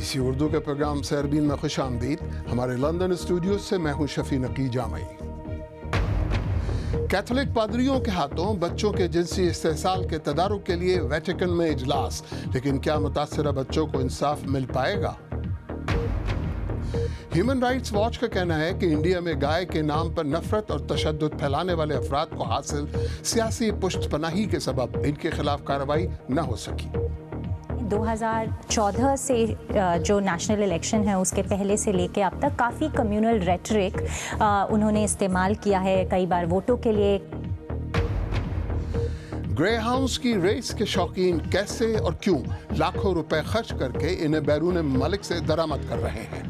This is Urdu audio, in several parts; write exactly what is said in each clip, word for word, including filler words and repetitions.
सी उर्दू के प्रोग्राम सैरबीन में खुश आमदीद। हमारे लंदन स्टूडियो से मैं हूं शफी नकी जामई। कैथोलिक पादरियों के हाथों बच्चों के जिनसी इस्तेहसाल के तदारुक के लिए वेटिकन में इजलास, लेकिन क्या मुतासरा बच्चों को इंसाफ मिल पाएगा? ह्यूमन राइट्स वॉच का कहना है कि इंडिया में गाय के नाम पर नफरत और तशद्दुद फैलाने वाले अफराद को हासिल सियासी पुष्टपनाही के सबब इनके खिलाफ कार्रवाई न हो सकी। दो हज़ार चौदह से जो नेशनल इलेक्शन है उसके पहले से लेके अब तक काफ़ी कम्युनल रेटरिक उन्होंने इस्तेमाल किया है, कई बार वोटों के लिए। ग्रे हाउंड्स की रेस के शौकीन कैसे और क्यों लाखों रुपए खर्च करके इन्हें बैरून मलिक से दरामद कर रहे हैं?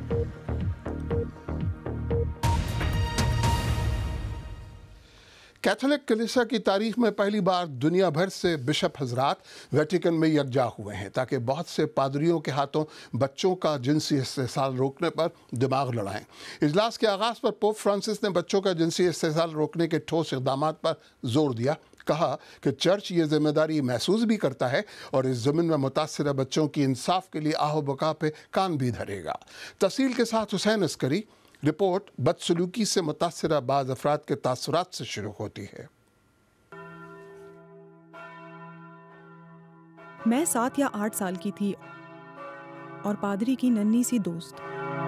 कैथोलिक कलीसिया की तारीख में पहली बार दुनिया भर से बिशप हजरात वेटिकन में यकजा हुए हैं ताकि बहुत से पादरियों के हाथों बच्चों का जिनसी इस्तेहसाल रोकने पर दिमाग लड़ाएं। इजलास के आगाज पर पोप फ्रांसिस ने बच्चों का जिनसी इस्तेहसाल रोकने के ठोस इक़दाम पर जोर दिया। कहा कि चर्च ये जिम्मेदारी महसूस भी करता है और इस ज़मीन में मुतासरा बच्चों की इंसाफ के लिए आहो बका पे कान भी धरेगा। तफसील के साथ हुसैन अस्करी। रिपोर्ट बदसलूकी से मुतासरा बाज़ अफराद के तासुरात से शुरू होती है। मैं सात या आठ साल की थी और पादरी की नन्ही सी दोस्त।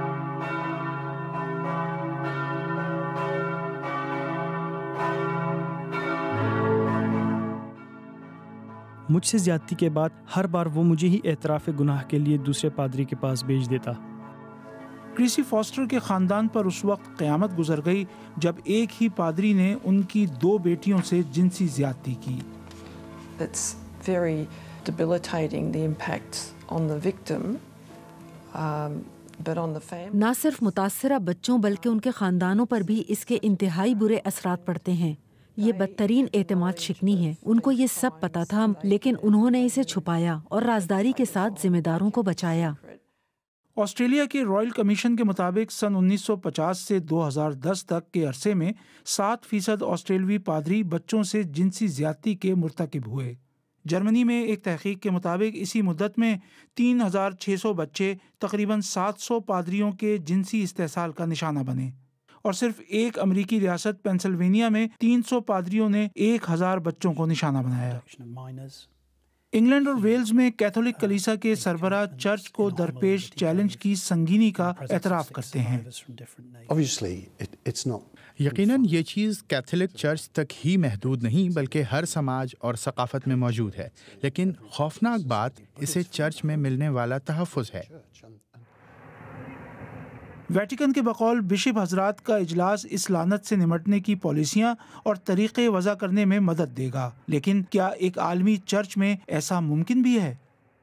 मुझसे ज्यादती के बाद हर बार वो मुझे ही एतराफ़ गुनाह के लिए दूसरे पादरी के पास भेज देता। क्रिसी फॉस्टर के खानदान पर उस वक्त क़यामत गुजर गई जब एक ही पादरी ने उनकी दो बेटियों से जिनसी ज़्यादती की। It's very debilitating the impacts on the victim, um, but on the family. ना सिर्फ मुतासरा बच्चों बल्कि उनके खानदानों पर भी इसके इंतहाई बुरे असरात पड़ते हैं। ये बदतरीन एतमाद शिकनी है। उनको ये सब पता था, लेकिन उन्होंने इसे छुपाया और राजदारी के साथ जिम्मेदारों को बचाया। ऑस्ट्रेलिया के रॉयल कमीशन के मुताबिक सन उन्नीस सौ पचास से दो हज़ार दस तक के अरसे में सात फीसद ऑस्ट्रेलवी पादरी बच्चों से जिनसी ज्यादती के मुर्तकिब हुए। जर्मनी में एक तहकीक के मुताबिक इसी मुद्दत में तीन हज़ार छः सौ बच्चे तकरीबन सात सौ पादरियों के जिनसी इस्तेहसाल का निशाना बने और सिर्फ एक अमरीकी रियासत पेंसिल्वेनिया में तीन सौ पादरियों ने एक हज़ार बच्चों को निशाना बनाया। इंग्लैंड और वेल्स में कैथोलिक कलीसिया के सरबराह चर्च को दरपेश चैलेंज की संगीनी का एतराफ़ करते हैं। यकीनन ये चीज़ कैथोलिक चर्च तक ही महदूद नहीं बल्कि हर समाज और सकाफत में मौजूद है, लेकिन खौफनाक बात इसे चर्च में मिलने वाला तहफ़्फ़ुज़ है। वेटिकन के बकौल बिशप हजरात का इजलास इस लानत से निमटने की पॉलिसियां और तरीक़े वज़ा करने में मदद देगा, लेकिन क्या एक आलमी चर्च में ऐसा मुमकिन भी है?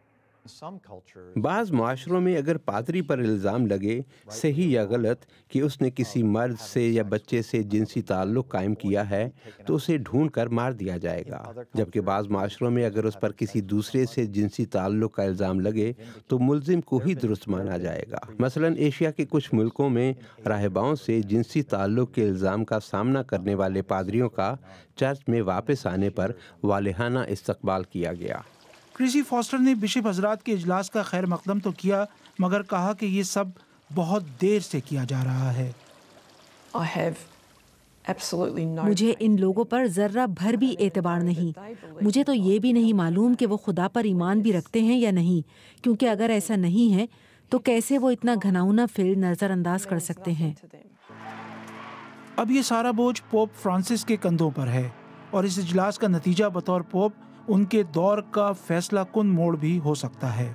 बाज़ माशरों में अगर पादरी पर इल्ज़ाम लगे, सही या गलत, कि उसने किसी मर्द से या बच्चे से जिनसी ताल्लुक़ कायम किया है तो उसे ढूंढ कर मार दिया जाएगा, जबकि बाज़ माशरों में अगर उस पर किसी दूसरे से जिनसी ताल्लुक़ का इल्ज़ाम लगे तो मुल्ज़िम को ही दुरुस्त माना जाएगा। मसलन एशिया के कुछ मुल्कों में राहिबाओं से जिनसी ताल्लुक़ के इल्ज़ाम का सामना करने वाले पादरियों का चर्च में वापस आने पर वालिहाना इस्तकबाल किया गया। क्रिसी फॉस्टर ने बिशप हजरात के इजलास का खैर मकदम तो किया, मगर कहा कि ये सब बहुत देर से किया जा रहा है। I have absolutely no मुझे इन लोगों पर जर्रा भर भी एतबार नहीं। मुझे तो ये भी नहीं मालूम कि वो खुदा पर ईमान भी रखते हैं या नहीं, क्योंकि अगर ऐसा नहीं है तो कैसे वो इतना घनाउना फेल नज़रअंदाज कर सकते हैं। अब ये सारा बोझ पोप फ्रांसिस के कंधों पर है और इस इजलास का नतीजा बतौर पोप उनके दौर का फैसला कुन मोड़ भी हो सकता है।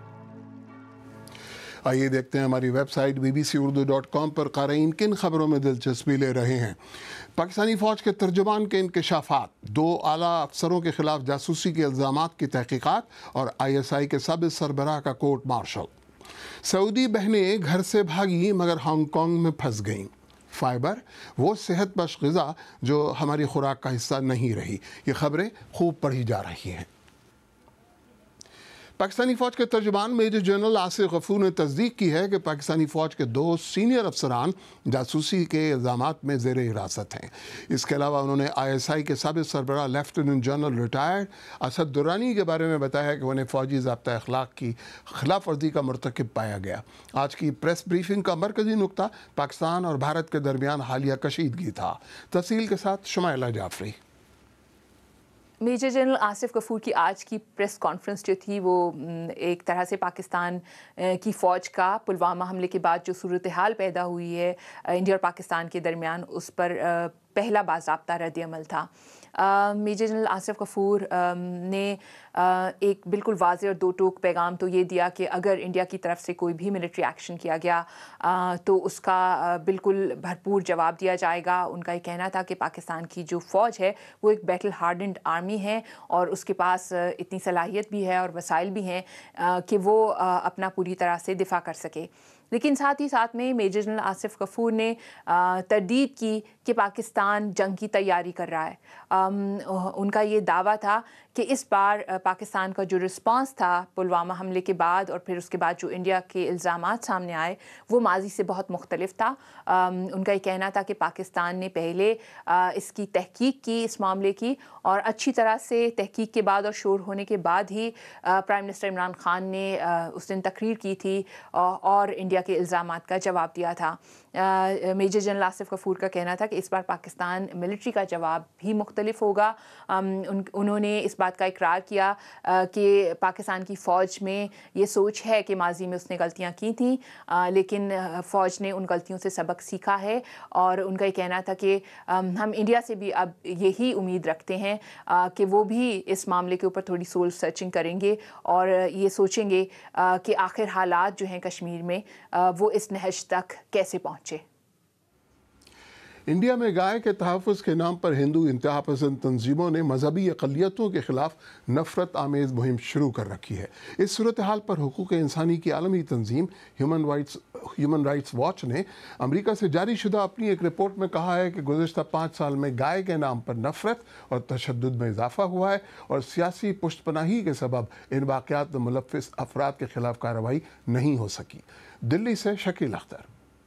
आइए देखते हैं हमारी website B B C Urdu dot com पर क़ारीन किन खबरों में दिलचस्पी ले रहे हैं। पाकिस्तानी फ़ौज के तर्जुमान के इंकशाफात, दो आला अफसरों के खिलाफ जासूसी के इल्ज़ामात की तहकीकात और आई एस आई के साबिक़ सरबराह का कोर्ट मार्शल। सऊदी बहनें घर से भागी मगर हांगकांग में फंस गईं। फाइबर वो सेहत बख्श ग़िज़ा जो हमारी खुराक का हिस्सा नहीं रही। ये खबरें खूब पढ़ी जा रही हैं। پاکستانی فوج کے ترجمان میجر جنرل آصف غفور نے تصدیق کی ہے کہ پاکستانی فوج کے دو سینئر افسران جاسوسی کے الزامات میں زیر حراست ہیں۔ اس کے علاوہ انہوں نے آئی ایس آئی کے سابق سربراہ lieutenant general retired Asad Durrani کے بارے میں بتایا کہ انہیں فوجی ضابطۂ اخلاق کی خلاف ورزی کا مرتکب پایا گیا۔ آج کی پریس بریفنگ کا مرکزی نقطہ پاکستان اور بھارت کے درمیان حالیہ کشیدگی تھا۔ تفصیل کے ساتھ شمائلہ جعفری۔ میجر جنرل آصف غفور کی آج کی پریس کانفرنس جو تھی وہ ایک طرح سے پاکستان کی فوج کا پلوامہ حملے کے بعد جو صورتحال پیدا ہوئی ہے انڈیا اور پاکستان کے درمیان اس پر پہلا باضابطہ رد عمل تھا۔ میجر جنرل آصف غفور نے ایک بالکل واضح اور دو ٹوک پیغام تو یہ دیا کہ اگر انڈیا کی طرف سے کوئی بھی ملٹری ایکشن کیا گیا تو اس کا بالکل بھرپور جواب دیا جائے گا۔ ان کا یہ کہنا تھا کہ پاکستان کی جو فوج ہے وہ ایک بیٹل ہارڈنڈ آرمی ہے اور اس کے پاس اتنی صلاحیت بھی ہے اور وسائل بھی ہیں کہ وہ اپنا پوری طرح سے دفاع کر سکے۔ لیکن ساتھ ہی ساتھ میں میجر جنرل آصف غفور نے تردید کی کہ پاکستان جنگ کی تیاری کر رہا ہے۔ ان کا یہ دعویٰ تھا کہ اس بار پاکستان کا جو رسپانس تھا پلوامہ حملے کے بعد اور پھر اس کے بعد جو انڈیا کے الزامات سامنے آئے وہ ماضی سے بہت مختلف تھا۔ ان کا یہ کہنا تھا کہ پاکستان نے پہلے اس کی تحقیق کی اس معاملے کی اور اچھی طرح سے تحقیق کے بعد اور شور ہونے کے بعد ہی پرائم منسٹر عمران خان نے اس دن تقریر کی تھی اور انڈیا کے الزامات کا جواب دیا تھا۔ میجر جنرل آصف غفور کا کہنا تھا کہ اس بار پاکستان ملٹری کا جواب بھی مختلف ہوگا۔ انہوں نے اس بات کا اقرار کیا کہ پاکستان کی فوج میں یہ سوچ ہے کہ ماضی میں اس نے غلطیاں کی تھیں لیکن فوج نے ان غلطیوں سے سبق سیکھا ہے، اور ان کا یہ کہنا تھا کہ ہم انڈیا سے بھی اب یہی امید رکھتے ہیں کہ وہ بھی اس معاملے کے اوپر تھوڑی سول سرچنگ کریں گے اور یہ سوچیں گے کہ آخر حالات جو ہیں کشمیر میں وہ اس نہج تک کیسے پہنچے۔ انڈیا میں گائے کے تحفظ کے نام پر ہندو انتہا پسند تنظیموں نے مذہبی اقلیتوں کے خلاف نفرت آمیز مہم شروع کر رکھی ہے۔ اس صورتحال پر حقوق انسانی کی عالمی تنظیم human rights human rights watch نے امریکہ سے جاری شدہ اپنی ایک رپورٹ میں کہا ہے کہ گزشتہ پانچ سال میں گائے کے نام پر نفرت اور تشدد میں اضافہ ہوا ہے اور سیاسی پشت پناہی کے سبب ان واقعات میں ملوث افراد کے خلاف کارروائی نہیں ہو سکی۔ دلی سے شکیل اختر۔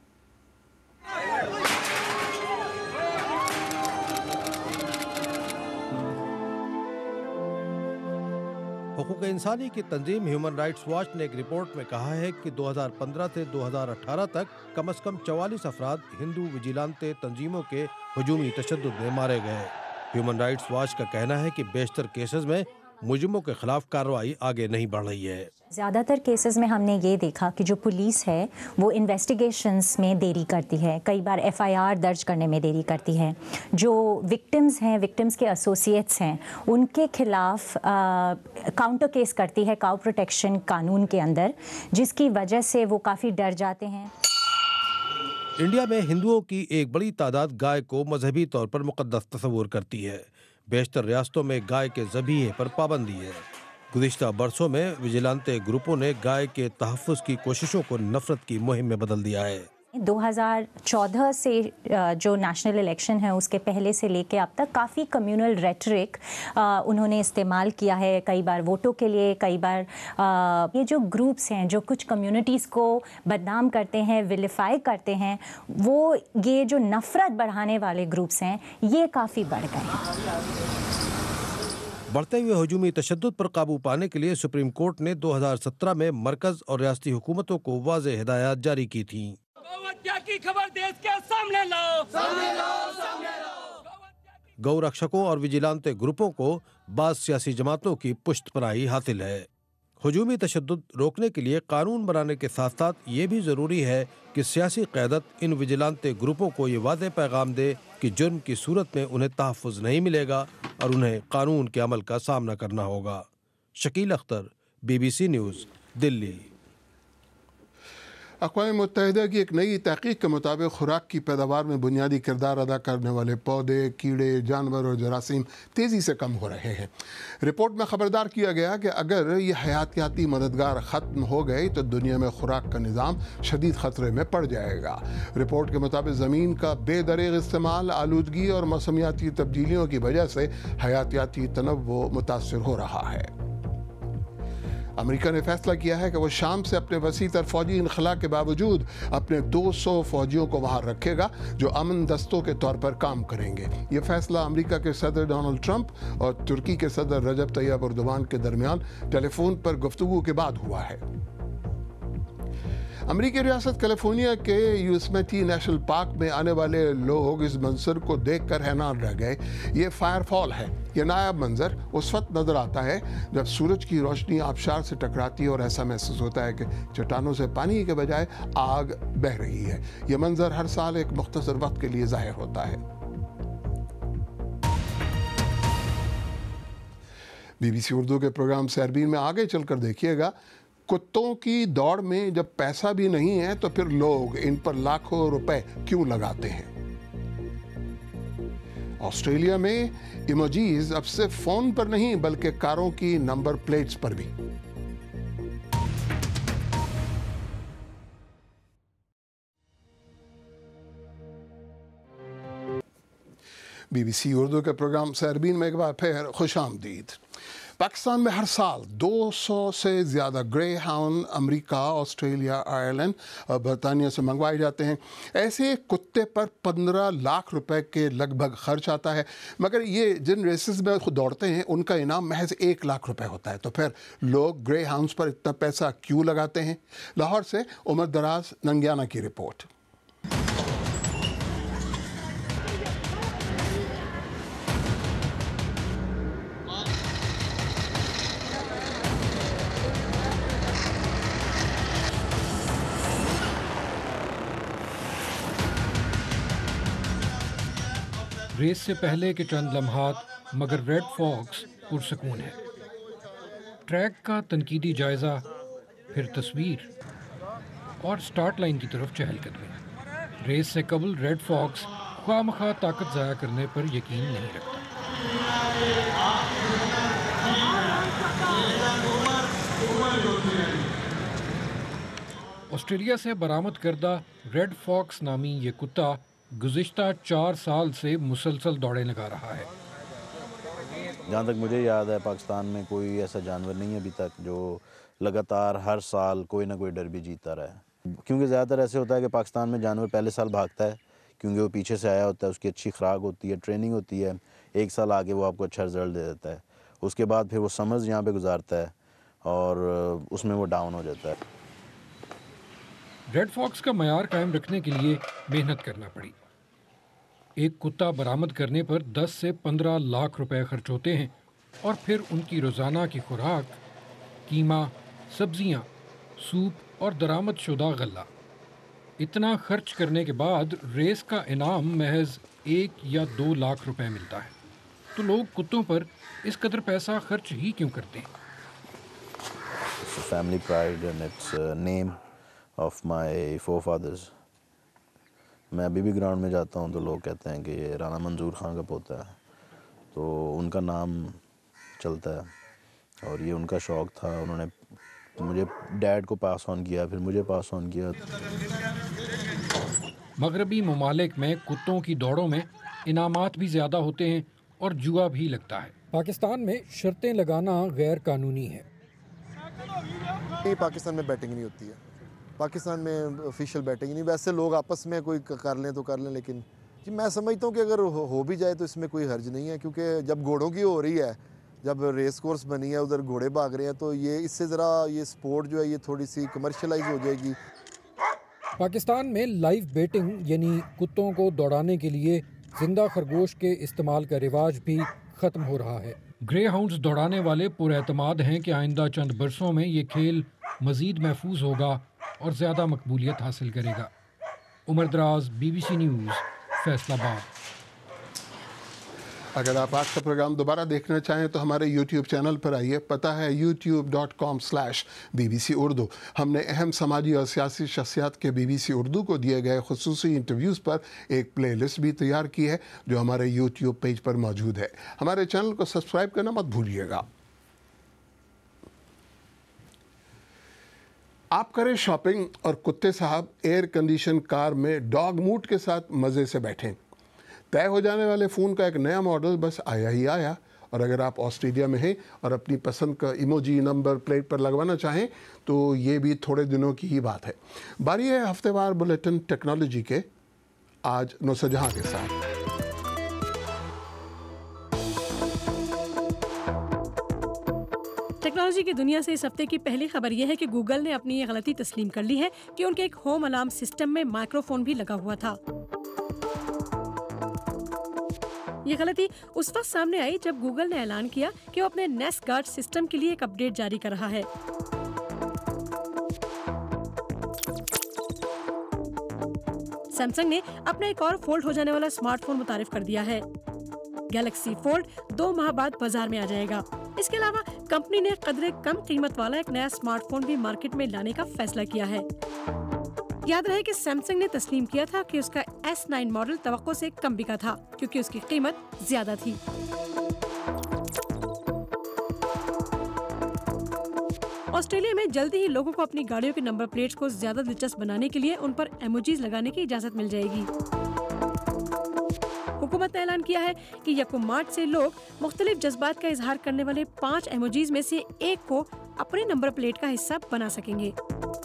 حقوق انسانی کی تنظیم ہیومن رائٹس واچ نے ایک رپورٹ میں کہا ہے کہ دو ہزار پندرہ سے دو ہزار اٹھارہ تک کم از کم چوالیس افراد ہندو وجیلانتے تنظیموں کے ہجومی تشدد میں مارے گئے۔ ہیومن رائٹس واچ کا کہنا ہے کہ بیشتر کیسز میں مجرموں کے خلاف کارروائی آگے نہیں بڑھ رہی ہے۔ زیادہ تر کیسز میں ہم نے یہ دیکھا کہ جو پولیس ہے وہ انویسٹیگیشنز میں دیری کرتی ہے، کئی بار ایف آئی آر درج کرنے میں دیری کرتی ہے۔ جو وکٹمز ہیں، وکٹمز کے ایسوسیٹس ہیں، ان کے خلاف کاؤنٹر کیس کرتی ہے کاؤ پروٹیکشن قانون کے اندر، جس کی وجہ سے وہ کافی ڈر جاتے ہیں۔ انڈیا میں ہندوؤں کی ایک بڑی تعداد گائے کو مذہبی طور پر مقدس تصور کرتی ہے۔ بیشتر ریاستوں میں گائے کے ذبیحے پر پابندی ہے۔ گزشتہ برسوں میں وجیلانتے گروپوں نے گائے کے تحفظ کی کوششوں کو نفرت کی مہم میں بدل دیا ہے۔ دو ہزار چودہ سے جو نیشنل الیکشن ہے اس کے پہلے سے لے کے اب تک کافی کمیونل ریٹرک انہوں نے استعمال کیا ہے، کئی بار ووٹوں کے لیے، کئی بار یہ جو گروپس ہیں جو کچھ کمیونٹیز کو بدنام کرتے ہیں، ویلیفائی کرتے ہیں، وہ یہ جو نفرت بڑھانے والے گروپس ہیں یہ کافی بڑھ گئے ہیں۔ بڑھتے ہوئے ہجومی تشدد پر قابو پانے کے لیے سپریم کورٹ نے دو ہزار سترہ میں مرکز اور ریاستی حکومتوں کو واضح ہدایات جاری کی تھیں۔ گو رکشکوں اور وجیلانتے گروپوں کو بعض سیاسی جماعتوں کی پشت پناہی حاصل ہے۔ ہجومی تشدد روکنے کے لیے قانون بنانے کے ساتھ ساتھ یہ بھی ضروری ہے کہ سیاسی قیادت ان وجیلانتے گروپوں کو یہ واضح پیغام دے کہ جرم کی صورت میں انہیں تحفظ نہیں ملے گا اور انہیں قانون کے عمل کا سامنا کرنا ہوگا۔ Shakeel Akhtar, B B C news, Delhi. اقوام متحدہ کی ایک نئی تحقیق کے مطابق خوراک کی پیداوار میں بنیادی کردار ادا کرنے والے پودے، کیڑے، جانور اور جراثیم تیزی سے کم ہو رہے ہیں۔ رپورٹ میں خبردار کیا گیا کہ اگر یہ حیاتیاتی مددگار ختم ہو گئے تو دنیا میں خوراک کا نظام شدید خطرے میں پڑ جائے گا۔ رپورٹ کے مطابق زمین کا بے دریغ استعمال، آلودگی اور موسمیاتی تبدیلیوں کی وجہ سے حیاتیاتی تنوع متاثر ہو رہا ہے۔ امریکہ نے فیصلہ کیا ہے کہ وہ شام سے اپنے وسیع تر فوجی انخلا کے باوجود اپنے دو سو فوجیوں کو وہاں رکھے گا جو امن دستوں کے طور پر کام کریں گے۔ یہ فیصلہ امریکہ کے صدر ڈونلڈ ٹرمپ اور ترکی کے صدر رجب طیب اردوان کے درمیان ٹیلی فون پر گفتگو کے بعد ہوا ہے۔ امریکی ریاست کیلیفورنیا کے یوسمیٹی نیشنل پارک میں آنے والے لوگ اس منظر کو دیکھ کر حیران رہ گئے۔ یہ فائر فال ہے۔ یہ نایاب منظر اس وقت نظر آتا ہے جب سورج کی روشنی آبشار سے ٹکراتی ہے اور ایسا محسوس ہوتا ہے کہ چٹانوں سے پانی کے بجائے آگ بہہ رہی ہے۔ یہ منظر ہر سال ایک مختصر وقت کے لیے ظاہر ہوتا ہے۔ بی بی سی اردو کے پروگرام سیربین میں آگے چل کر دیکھیے گا، کتوں کی دوڑ میں جب پیسہ بھی نہیں ہے تو پھر لوگ ان پر لاکھوں روپے کیوں لگاتے ہیں۔ آسٹریلیا میں ایموجیز اب صرف فون پر نہیں بلکہ کاروں کی نمبر پلیٹس پر بھی۔ بی بی سی اردو کے پروگرام سیربین میں ایک بار پھر خوش آمدید۔ پاکستان میں ہر سال دو سو سے زیادہ گرے ہاؤنڈ امریکہ، آسٹریلیا، آئرلینڈ اور برطانیہ سے منگوائے جاتے ہیں۔ ایسے کتے پر پندرہ لاکھ روپے کے لگ بھگ خرچ آتا ہے، مگر یہ جن ریسز میں خود دوڑتے ہیں ان کا انعام محض ایک لاکھ روپے ہوتا ہے۔ تو پھر لوگ گرے ہاؤنڈز پر اتنا پیسہ کیوں لگاتے ہیں؟ لاہور سے عمر دراز ننگیانہ کی رپورٹ۔ ریس سے پہلے کے چند لمحات مگر ریڈ فاکس پرسکون ہے۔ ٹریک کا تنقیدی جائزہ، پھر تصویر اور سٹارٹ لائن کی طرف چہل قدمی۔ ریس سے قبل ریڈ فاکس خواہ مخواہ طاقت ضائع کرنے پر یقین نہیں رکھتا۔ آسٹریلیا سے برآمد کردہ ریڈ فاکس نامی یہ کتا گزشتہ چار سال سے مسلسل دوڑیں لگا رہا ہے۔ جہاں تک مجھے یاد ہے پاکستان میں کوئی ایسا جانور نہیں ہے ابھی تک جو لگاتار ہر سال کوئی نہ کوئی ڈربی جیتا رہا ہے، کیونکہ زیادہ تر ایسے ہوتا ہے کہ پاکستان میں جانور پہلے سال بھاگتا ہے کیونکہ وہ پیچھے سے آیا ہوتا ہے، اس کی اچھی خوراک ہوتی ہے، ٹریننگ ہوتی ہے، ایک سال آگے وہ آپ کو اچھا رزلٹ دے دیتا ہے، اس کے بعد پھر وہ سمرز یہاں پہ گزارتا ہے اور اس میں وہ ڈاؤن ہو جاتا ہے۔ ریڈ فاکس کا معیار قائم رکھنے کے لیے محنت کرنا پڑی۔ ایک کتا برآمد کرنے پر دس سے پندرہ لاکھ روپے خرچ ہوتے ہیں اور پھر ان کی روزانہ کی خوراک، قیمہ، سبزیاں، سوپ اور درآمد شدہ غلہ۔ اتنا خرچ کرنے کے بعد ریس کا انعام محض ایک یا دو لاکھ روپے ملتا ہے۔ تو لوگ کتوں پر اس قدر پیسہ خرچ ہی کیوں کرتے ہیں؟ Family pride and it's name of my forefathers. میں ابھی بھی گراؤنڈ میں جاتا ہوں تو لوگ کہتے ہیں کہ یہ رانا منظور خان کا پوتا ہے، تو ان کا نام چلتا ہے اور یہ ان کا شوق تھا، انہوں نے مجھے ڈیڈ کو پاس آن کیا، پھر مجھے پاس آن کیا۔ مغربی ممالک میں کتوں کی دوڑوں میں انعامات بھی زیادہ ہوتے ہیں اور جوا بھی لگتا ہے۔ پاکستان میں شرطیں لگانا غیر قانونی ہے۔ پاکستان میں بیٹنگ نہیں ہوتی ہے، پاکستان میں آفیشیل بیٹنگ نہیں، ویسے لوگ آپس میں کوئی کر لیں تو کر لیں، لیکن جی میں سمجھتا ہوں کہ اگر ہو بھی جائے تو اس میں کوئی حرج نہیں ہے، کیونکہ جب گھوڑوں کی ہو رہی ہے، جب ریس کورس بنی ہے، ادھر گھوڑے بھاگ رہے ہیں، تو یہ اس سے ذرا یہ سپورٹ جو ہے یہ تھوڑی سی کمرشلائز ہو جائے گی۔ پاکستان میں لائیو بیٹنگ یعنی کتوں کو دوڑانے کے لیے زندہ خرگوش کے استعمال کا رواج بھی ختم ہو رہا ہے۔ گرے ہاؤنڈز دوڑانے والے پر اعتماد ہیں کہ آئندہ چند برسوں میں یہ کھیل مزید محفوظ ہوگا اور زیادہ مقبولیت حاصل کرے گا۔ Umar Daraz, B B C news, Faisalabad. اگر آپ آج کا پروگرام دوبارہ دیکھنا چاہیں تو ہمارے یوٹیوب چینل پر آئیے، پتہ ہے YouTube dot com slash B B C Urdu. ہم نے اہم سماجی اور سیاسی شخصیات کے بی بی سی اردو کو دیے گئے خصوصی انٹرویوز پر ایک پلے لسٹ بھی تیار کی ہے جو ہمارے یوٹیوب پیج پر موجود ہے۔ ہمارے چینل کو سبسکرائب کرنا مت بھولیے گا۔ آپ کریں شاپنگ اور کتے صاحب ایئر کنڈیشن کار میں ڈاگ موڈ کے ساتھ مزے سے بیٹھیں۔ طے ہو جانے والے فون کا ایک نیا ماڈل بس آیا ہی آیا اور اگر آپ آسٹریلیا میں ہیں اور اپنی پسند کا ایموجی نمبر پلیٹ پر لگوانا چاہیں تو یہ بھی تھوڑے دنوں کی ہی بات ہے۔ باری ہے ہفتے وار بلیٹن ٹیکنالوجی کے، آج نصرت جہاں کے ساتھ۔ ٹیکنالوجی کی دنیا سے اس ہفتے کی پہلی خبر یہ ہے کہ گوگل نے اپنی یہ غلطی تسلیم کر لی ہے کہ ان کے ایک ہوم الارم سسٹم میں مائکرو فون بھی لگا ہوا تھا۔ یہ غلطی اس وقت سامنے آئی جب گوگل نے اعلان کیا کہ وہ اپنے نیسٹ گارڈ سسٹم کے لیے ایک اپ ڈیٹ جاری کر رہا ہے۔ سیمسنگ نے اپنا ایک اور فولڈ ہو جانے والا اسمارٹ فون متعارف کر دیا ہے۔ گیلیکسی فولڈ دو ماہ بعد بازار میں آ جائے گا۔ اس کے علاوہ کمپنی نے قدرے کم قیمت والا ایک نیا اسمارٹ فون بھی مارکیٹ میں لانے کا فیصلہ کیا ہے۔ یاد رہے کہ سیمسنگ نے تسلیم کیا تھا کہ اس کا ایس نائن ماڈل توقع سے کم بکا تھا کیونکہ اس کی قیمت زیادہ تھی۔ آسٹریلیا میں جلدی ہی لوگوں کو اپنی گاڑیوں کے نمبر پلیٹس کو زیادہ دلچسپ بنانے کے لیے ان پر ایموجیز لگانے کی اجازت مل جائے گی۔ حکومت نے اعلان کیا ہے کہ یکم مارچ سے لوگ مختلف جذبات کا اظہار کرنے والے پانچ ایموجیز میں سے ایک کو اپنے نمبر پلیٹ کا حصہ بنا سکیں گے۔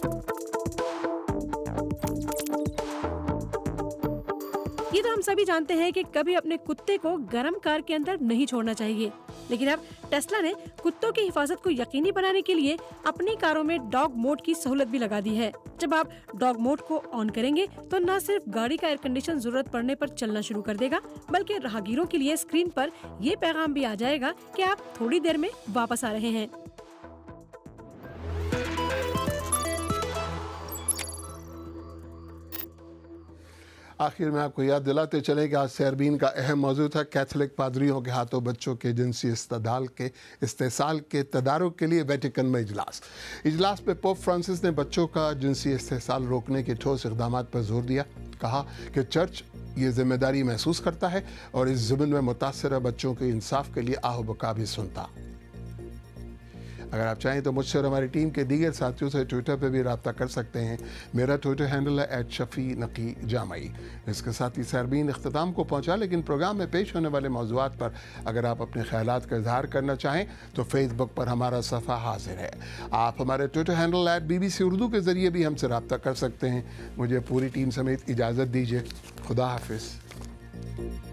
یہ تو ہم سبھی جانتے ہیں کہ کبھی اپنے کتے کو گرم کار کے اندر نہیں چھوڑنا چاہیے، لیکن اب ٹیسلا نے کتوں کی حفاظت کو یقینی بنانے کے لیے اپنی کاروں میں ڈاگ موڈ کی سہولت بھی لگا دی ہے۔ جب آپ ڈاگ موڈ کو آن کریں گے تو نہ صرف گاڑی کا ایئر کنڈیشن ضرورت پڑنے پر چلنا شروع کر دے گا، بلکہ راہگیروں کے لیے اسکرین پر یہ پیغام بھی آ جائے گا کہ آپ تھوڑی دیر میں واپس آ رہے ہیں۔ آخر میں آپ کو یاد دلاتے چلیں کہ آج سیربین کا اہم موضوع تھا کیتھولک پادریوں کے ہاتھوں بچوں کے جنسی استعدال کے استحصال کے تدارک کے لیے ویٹیکن میں اجلاس اجلاس میں پوپ فرانسس نے بچوں کا جنسی استحصال روکنے کے ٹھوس اقدامات پر زور دیا۔ کہا کہ چرچ یہ ذمہ داری محسوس کرتا ہے اور اس ضمن میں متاثرہ بچوں کے انصاف کے لیے آہ و بکا بھی سنتا۔ اگر آپ چاہیں تو مجھ سے اور ہماری ٹیم کے دیگر ساتھیوں سے ٹویٹر پہ بھی رابطہ کر سکتے ہیں۔ میرا ٹویٹر ہینڈل ہے ایٹ شفی نقی جامعی۔ اس کے ساتھ ہی سیربین اختتام کو پہنچا، لیکن پروگرام میں پیش ہونے والے موضوعات پر اگر آپ اپنے خیالات کا اظہار کرنا چاہیں تو فیس بک پر ہمارا صفحہ حاضر ہے۔ آپ ہمارے Twitter handle at B B C Urdu کے ذریعے بھی ہم سے رابطہ کر سکتے ہیں۔ مجھے پوری ٹیم سمیت اجازت دیجیے۔ خدا حافظ۔